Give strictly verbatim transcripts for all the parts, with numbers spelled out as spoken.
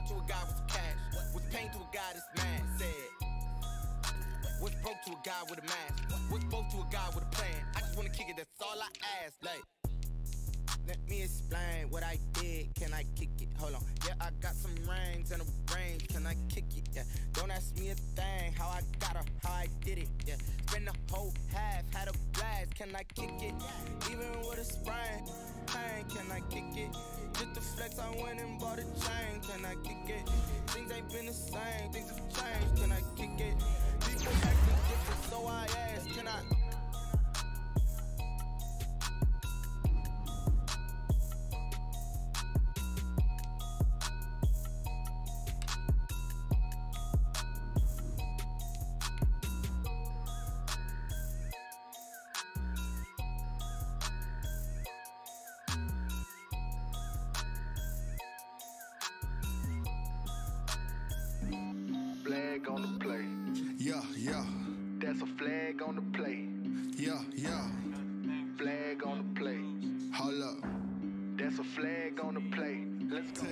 smart to a guy with some cash. Was pain to a guy that's mad. Said, what's broke to a guy with a mask? What's broke to a guy with a plan? I just wanna kick it, that's all I ask. Like, let me explain what I did. Can I kick it? Hold on. Yeah, I got some rings and a range. Can I kick it? Yeah. Don't ask me a thing. How I got her, how I did it. Yeah. Spend the whole half, had a blast. Can I kick it? Even with a sprain. Pain, can I kick it? Just the flex, I went and bought a chain. Can I kick it? Things ain't been the same. Things have changed. Can I kick it? People acting different, so I ask. Can I? Flag on the play. Yeah, yeah. That's a flag on the play. Yeah, yeah. Flag on the play. Hold up. That's a flag on the play. Let's go.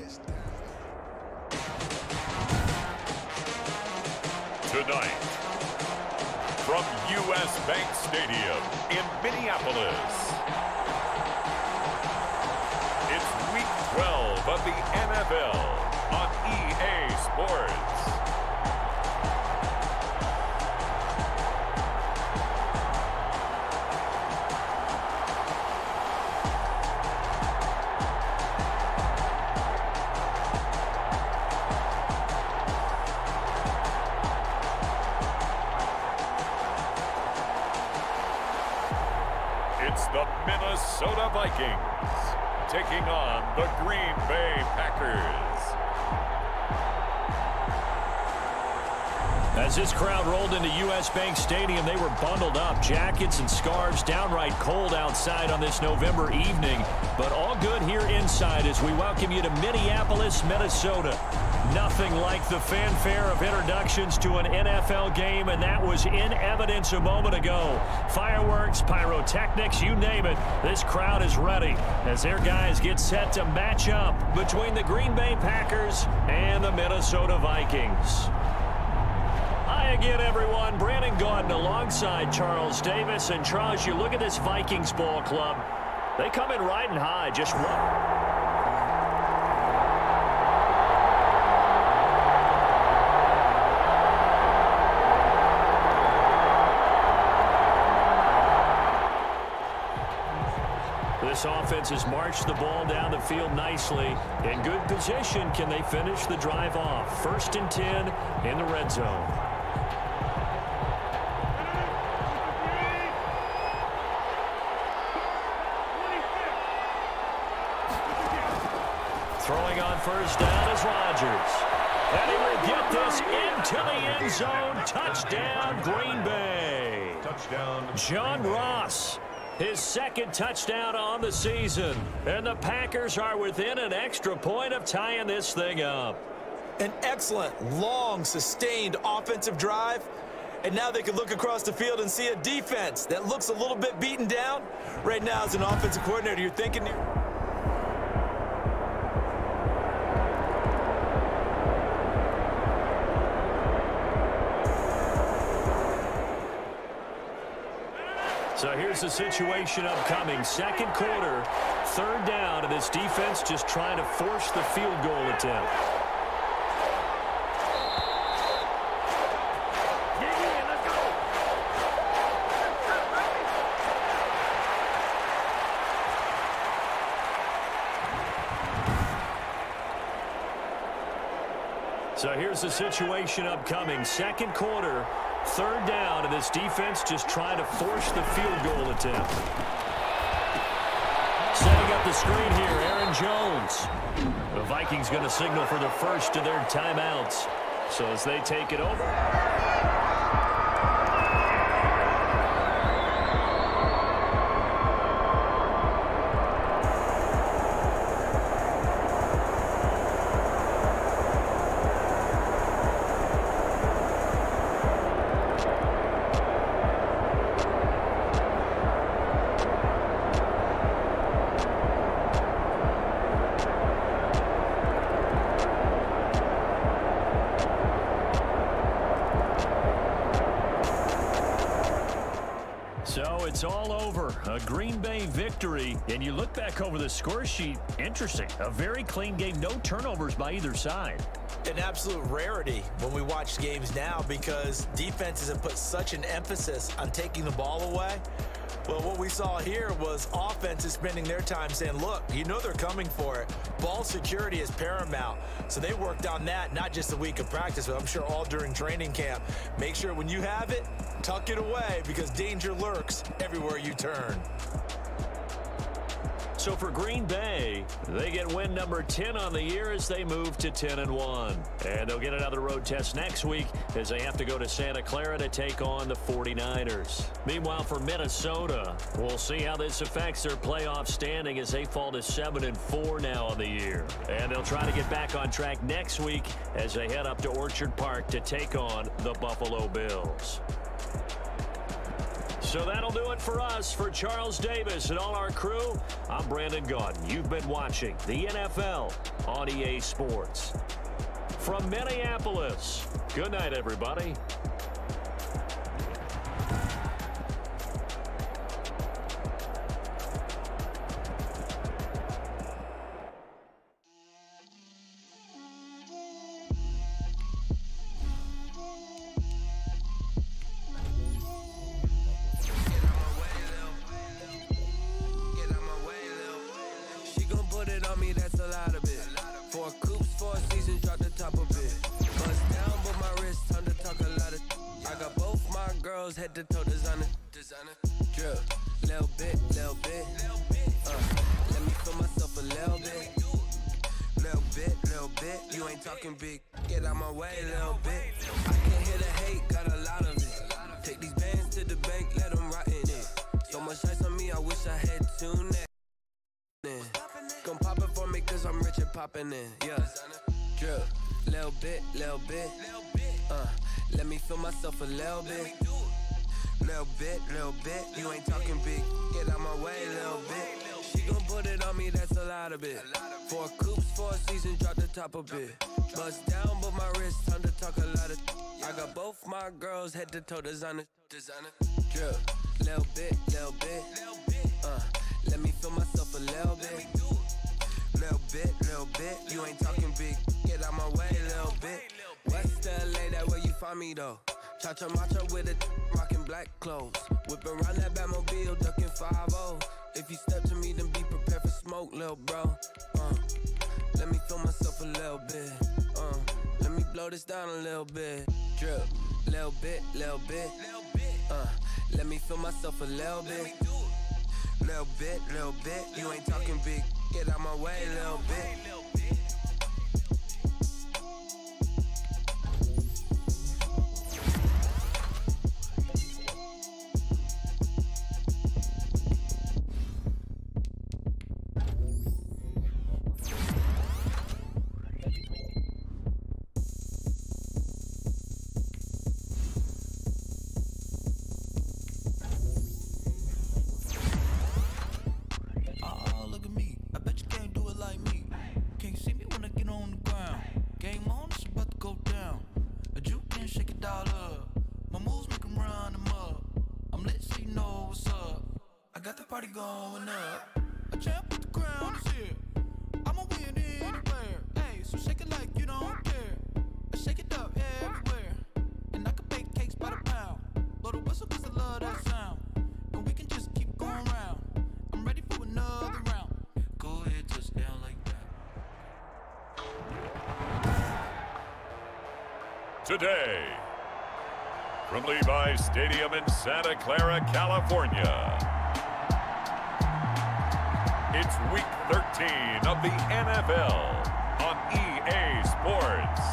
Tonight, from U S Bank Stadium in Minneapolis, it's week twelve of the N F L on E A Sports. It's the Minnesota Vikings taking on the Green Bay Packers. As this crowd rolled into U S Bank Stadium, they were bundled up, jackets and scarves, downright cold outside on this November evening, but all good here inside as we welcome you to Minneapolis, Minnesota. Nothing like the fanfare of introductions to an N F L game, and that was in evidence a moment ago. Fireworks, pyrotechnics, you name it. This crowd is ready as their guys get set to match up between the Green Bay Packers and the Minnesota Vikings. Hi again, everyone. Brandon Gaudin alongside Charles Davis. And Charles, you look at this Vikings ball club. They come in riding high, just one. This offense has marched the ball down the field nicely. In good position, can they finish the drive off? First and ten in the red zone. Throwing on first down is Rodgers. And he will get this into the end zone. Touchdown, Green Bay. Touchdown, John Ross. His second touchdown on the season. And the Packers are within an extra point of tying this thing up. An excellent, long, sustained offensive drive. And now they can look across the field and see a defense that looks a little bit beaten down. Right now, as an offensive coordinator, you're thinking... So here's the situation upcoming. Second quarter, third down, and this defense just trying to force the field goal attempt. So here's the situation upcoming. Second quarter, third down, and this defense just trying to force the field goal attempt. Setting up the screen here, Aaron Jones. The Vikings going to signal for the first of their timeouts. So as they take it over... It's all over. A Green Bay victory. And you look back over the score sheet, interesting. A very clean game. No turnovers by either side. An absolute rarity when we watch games now because defenses have put such an emphasis on taking the ball away. Well, what we saw here was offenses spending their time saying, look, you know they're coming for it. Ball security is paramount. So they worked on that not just a week of practice, but I'm sure all during training camp. Make sure when you have it, tuck it away because danger lurks everywhere you turn. So for Green Bay, they get win number ten on the year as they move to ten and one. And they'll get another road test next week as they have to go to Santa Clara to take on the forty-niners. Meanwhile, for Minnesota, we'll see how this affects their playoff standing as they fall to seven and four now on the year. And they'll try to get back on track next week as they head up to Orchard Park to take on the Buffalo Bills. So that'll do it for us. For Charles Davis and all our crew, I'm Brandon Gaudin. You've been watching the N F L on E A Sports. From Minneapolis, good night, everybody. Head to toe designer, designer, drip, little bit, little bit, uh, let me feel myself a little bit, little bit, little bit, you ain't talking big, get out my way, little bit, I can't hear the hate, got a lot of it, take these bands to the bank, let them rot in it, so much ice on me, I wish I had two in, gon' pop it for me cause I'm rich and poppin' in, yeah, drip, little bit, little bit, uh, let me feel myself a little bit. Little bit, little bit, you ain't talking big. Get out my way, little bit. She gon' put it on me, that's a lot of it. Four coops, four seasons, drop the top a bit. Bust down, but my wrist, time to talk a lot of. I got both my girls, head to toe designer, designer. Drip, little bit, little bit. Uh, let me feel myself a little bit. Little bit, little bit, you ain't talking big. Get out my way, little bit. West L A, that where you find me though. Cha-cha matcha with a rockin' black clothes. Whip around that Batmobile, ducking five oh. If you step to me, then be prepared for smoke, lil' bro. Uh, let me feel myself a little bit. Uh, let me blow this down a little bit. Drip, little bit, little bit. Uh, let me feel myself a little bit. Little bit, little bit. You ain't talking big. Get out my way, little bit. Going up, a champ with the crown is here. I'ma win anywhere. Hey, so shake it like you don't care. I shake it up everywhere, and I can bake cakes by the pound. Blow the whistle 'cause I love that sound, and we can just keep going round. I'm ready for another round. Go ahead, touch down like that. Today, from Levi's Stadium in Santa Clara, California. It's week thirteen of the N F L on E A Sports.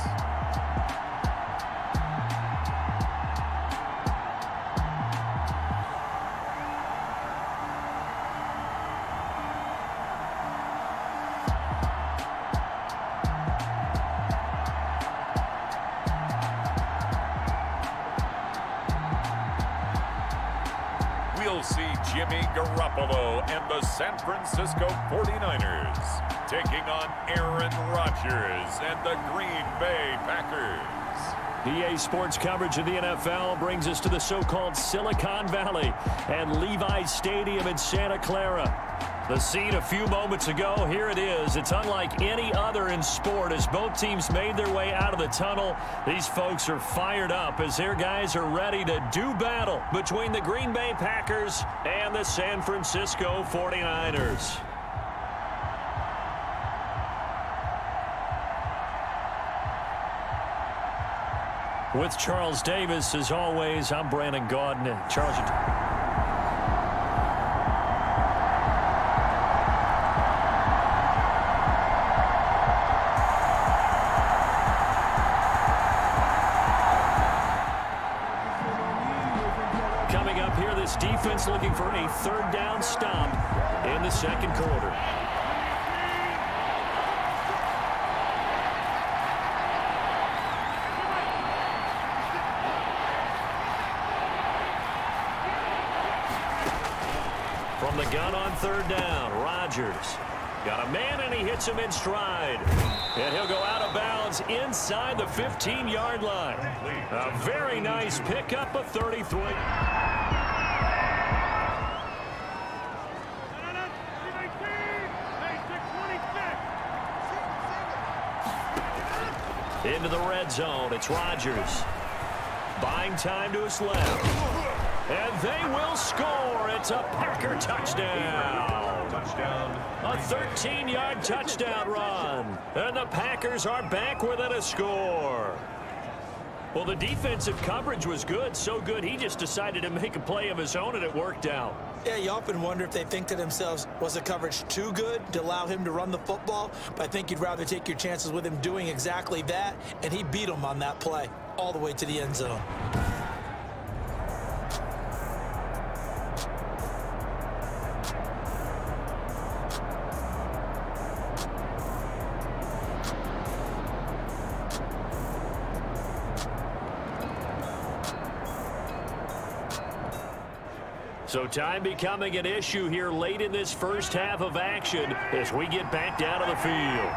We'll see Jimmy Garoppolo and the San Francisco forty-niners taking on Aaron Rodgers and the Green Bay Packers. E A Sports coverage of the N F L brings us to the so-called Silicon Valley and Levi's Stadium in Santa Clara. The scene a few moments ago, here it is. It's unlike any other in sport as both teams made their way out of the tunnel. These folks are fired up as their guys are ready to do battle between the Green Bay Packers and the San Francisco forty-niners. With Charles Davis, as always, I'm Brandon Gaudin. Charles, you coming up here, this defense looking for a third down stop in the second quarter. From the gun on third down, Rodgers got a man and he hits him in stride. And he'll go out of bounds inside the fifteen-yard line. A very nice pickup of thirty-three. Into the red zone, it's Rodgers. Buying time to his left. And they will score. It's a Packer touchdown. Touchdown. A thirteen-yard touchdown run. And the Packers are back within a score. Well, the defensive coverage was good. So good, he just decided to make a play of his own, and it worked out. Yeah, you often wonder if they think to themselves, was the coverage too good to allow him to run the football? But I think you'd rather take your chances with him doing exactly that, and he beat him on that play all the way to the end zone. So time becoming an issue here late in this first half of action as we get back down to the field.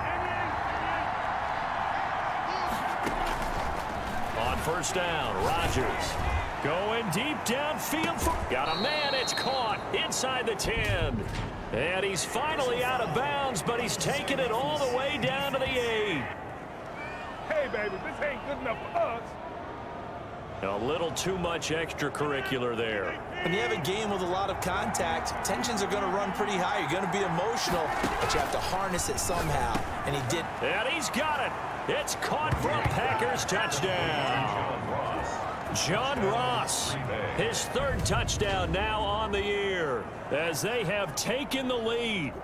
On first down, Rodgers going deep downfield. For, got a man, it's caught inside the ten. And he's finally out of bounds, but he's taken it all the way down to the eight. Hey, baby, this ain't good enough for us. A little too much extracurricular there. When you have a game with a lot of contact, tensions are going to run pretty high. You're going to be emotional, but you have to harness it somehow, and he did. And he's got it. It's caught for a Packers touchdown. John Ross, his third touchdown now on the year as they have taken the lead.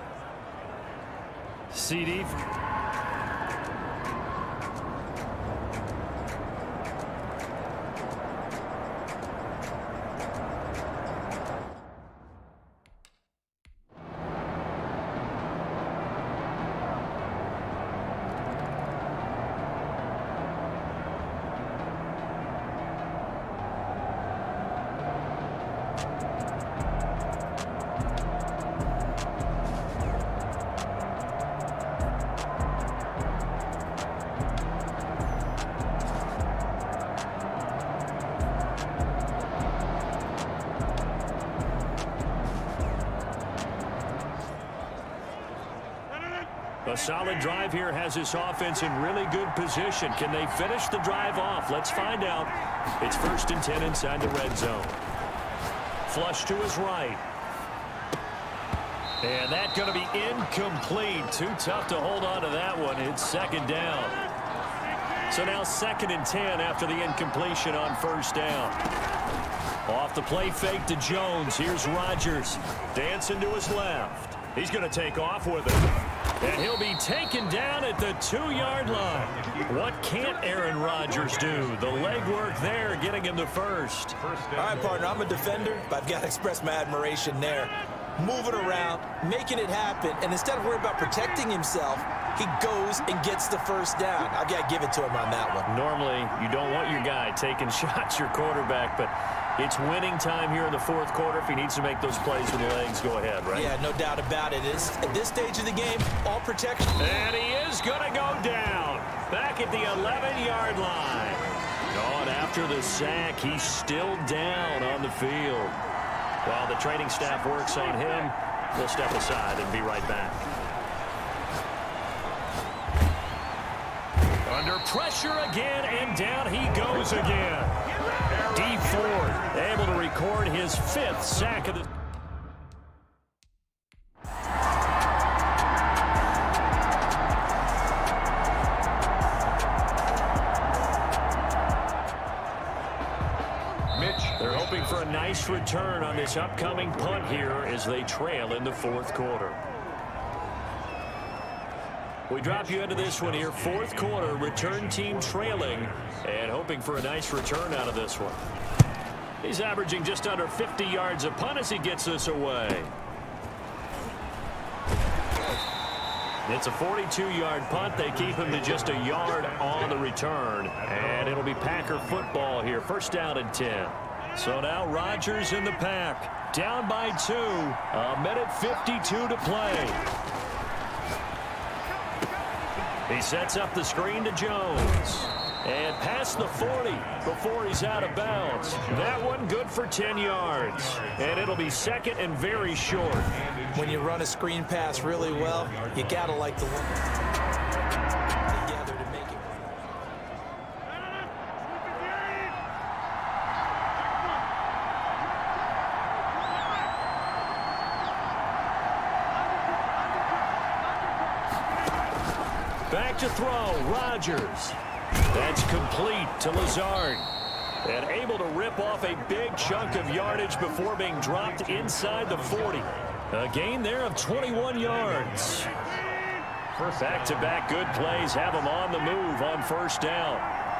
C D. A solid drive here has this offense in really good position. Can they finish the drive off? Let's find out. It's first and ten inside the red zone. Flush to his right. And that's going to be incomplete. Too tough to hold on to that one. It's second down. So now second and ten after the incompletion on first down. Off the play fake to Jones. Here's Rodgers dancing to his left. He's going to take off with it. And he'll be taken down at the two-yard line. What can't Aaron Rodgers do? The legwork there getting him the first. All right, partner, I'm a defender, but I've got to express my admiration there. Moving around, making it happen, and instead of worrying about protecting himself, he goes and gets the first down. I've got to give it to him on that one. Normally, you don't want your guy taking shots, your quarterback, but it's winning time here in the fourth quarter if he needs to make those plays when the legs go ahead, right? Yeah, no doubt about it. It's, at this stage of the game, all protection. And he is going to go down back at the eleven-yard line. Oh, and after the sack, he's still down on the field. While the training staff works on him, we'll step aside and be right back. Under pressure again, and down he goes again. Dee Ford able to record his fifth sack of the... They're hoping for a nice return on this upcoming punt here as they trail in the fourth quarter. We drop you into this one here. Fourth quarter, return team trailing and hoping for a nice return out of this one. He's averaging just under fifty yards a punt as he gets this away. It's a forty-two yard punt. They keep him to just a yard on the return. And it'll be Packer football here. First down and ten. So now Rodgers in the pack. Down by two. A minute fifty-two to play. He sets up the screen to Jones. And past the forty before he's out of bounds. That one good for ten yards. And it'll be second and very short. When you run a screen pass really well, you got to like the one together to make it. Back to throw, Rodgers. That's complete to Lazard. And able to rip off a big chunk of yardage before being dropped inside the forty. A gain there of twenty-one yards. Back-to-back good plays have him on the move on first down.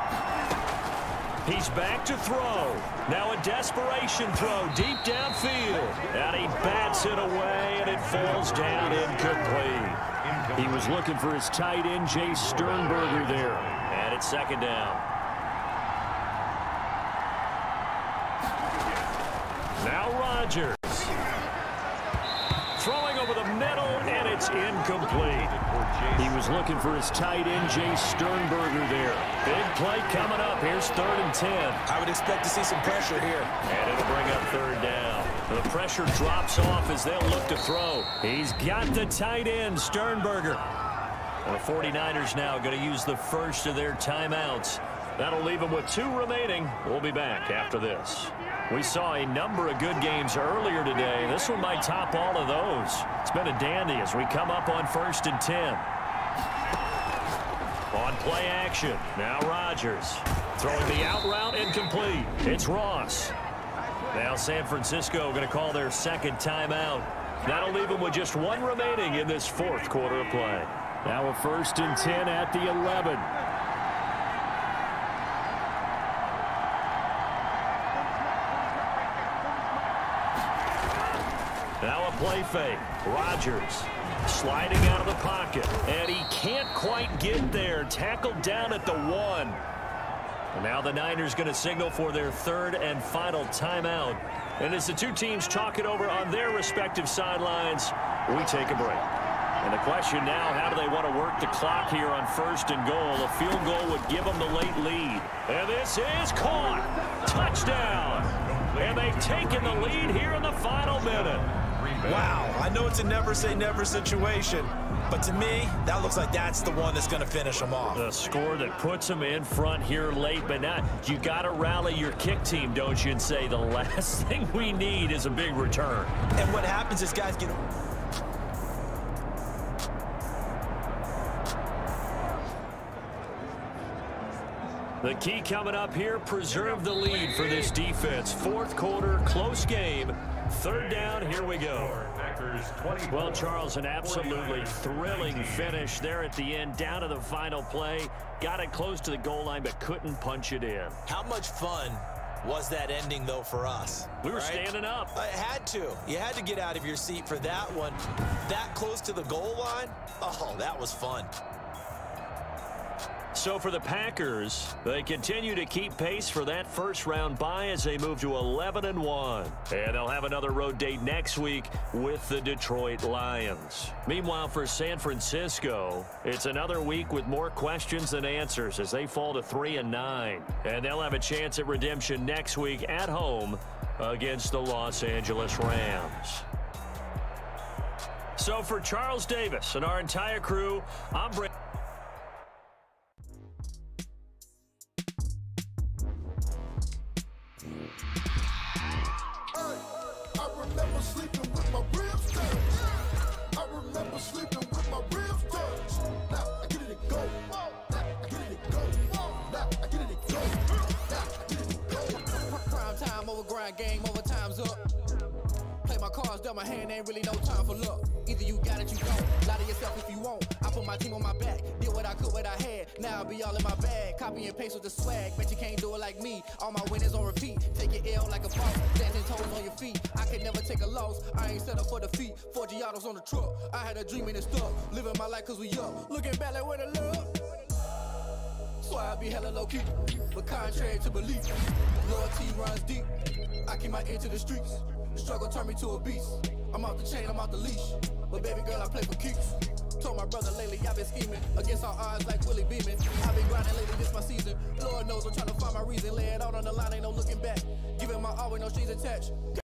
He's back to throw. Now a desperation throw deep downfield. And he bats it away, and it falls down incomplete. He was looking for his tight end, Jay Sternberger, there. And it's second down. Now Rodgers. Throwing over the middle, and it's incomplete. He was looking for his tight end, Jay Sternberger, there. Big play coming up. Here's third and ten. I would expect to see some pressure here. And it'll bring up third down. The pressure drops off as they'll look to throw. He's got the tight end, Sternberger. And the forty-niners now going to use the first of their timeouts. That'll leave them with two remaining. We'll be back after this. We saw a number of good games earlier today. This one might top all of those. It's been a dandy as we come up on first and ten. On play action, now Rodgers. Throwing the out route incomplete. It's Ross. Now San Francisco going to call their second timeout. That'll leave them with just one remaining in this fourth quarter of play. Now a first and ten at the eleven. Now a play fake. Rodgers sliding out of the pocket. And he can't quite get there. Tackled down at the one. And now the Niners going to signal for their third and final timeout. And as the two teams talk it over on their respective sidelines, we take a break. And the question now, how do they want to work the clock here on first and goal? A field goal would give them the late lead. And this is caught. Touchdown. And they've taken the lead here in the final minute. Wow, I know it's a never-say-never situation, but to me, that looks like that's the one that's going to finish them off. The score that puts them in front here late, but not. You got to rally your kick team, don't you, and say the last thing we need is a big return. And what happens is guys get... The key coming up here, preserve the lead for this defense. Fourth quarter, close game. Third down, here we go. Well, Charles, an absolutely thrilling finish there at the end, down to the final play. Got it close to the goal line, but couldn't punch it in. How much fun was that ending, though, for us? We were right? standing up. I had to. You had to get out of your seat for that one. That close to the goal line? Oh, that was fun. So for the Packers, they continue to keep pace for that first-round bye as they move to eleven and one. And they'll have another road date next week with the Detroit Lions. Meanwhile, for San Francisco, it's another week with more questions than answers as they fall to three and nine. And they'll have a chance at redemption next week at home against the Los Angeles Rams. So for Charles Davis and our entire crew, I'm Brent. Game over, time's up. Play my cards, dealt my hand, ain't really no time for luck. Either you got it, you don't. Lie to yourself if you won't. I put my team on my back, did what I could, what I had. Now I'll be all in my bag. Copy and paste with the swag. Bet you can't do it like me. All my winners on repeat. Take your L like a boss. Standing toes on your feet. I can never take a loss. I ain't set up for defeat. Four Giottos on the truck. I had a dream and it's stuck. Living my life cause we up. Looking back like where the love. So I be hella low key, but contrary to belief, loyalty runs deep. I keep my ear to the streets. Struggle turned me to a beast. I'm off the chain, I'm off the leash. But baby girl, I play for keeps. Told my brother lately I've been scheming against all odds like Willie Beeman. I've been grinding lately, this my season. Lord knows I'm trying to find my reason. Lay it out on the line, ain't no looking back. Giving my all with no strings attached.